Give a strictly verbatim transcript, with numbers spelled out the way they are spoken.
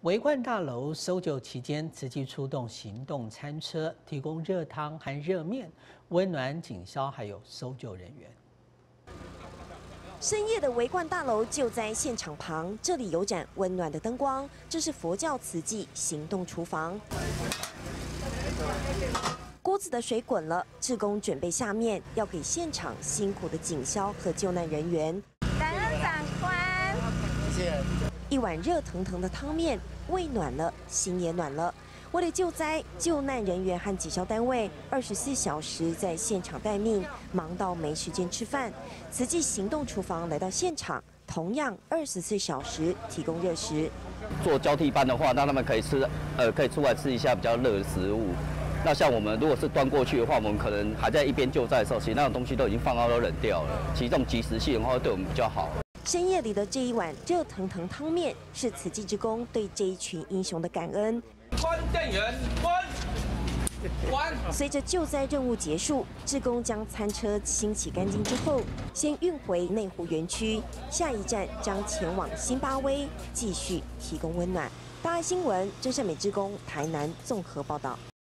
维冠大楼搜救期间，慈济出动行动餐车，提供热汤和热面，温暖警消还有搜救人员。 深夜的维冠大楼就在现场旁，这里有盏温暖的灯光，这是佛教慈济行动厨房。锅子的水滚了，志工准备下面，要给现场辛苦的警消和救难人员。 感恩长官， 谢谢。一碗热腾腾的汤面，胃暖了，心也暖了。为了救灾，救难人员和警消单位二十四小时在现场待命，忙到没时间吃饭。慈济行动厨房来到现场，同样二十四小时提供热食。 做交替班的话，让他们可以吃，呃，可以出来吃一下比较热的食物。那像我们如果是端过去的话，我们可能还在一边救灾的时候，其实那种东西都已经放到都冷掉了。其实这种及时性的话，对我们比较好。 深夜里的这一碗热腾腾汤面，是慈济志工对这一群英雄的感恩。 关电源，关关。 随着救灾任务结束，志工将餐车清洗干净之后，先运回内湖园区，下一站将前往辛巴威，继续提供温暖。大爱新闻，真善美志工台南综合报道。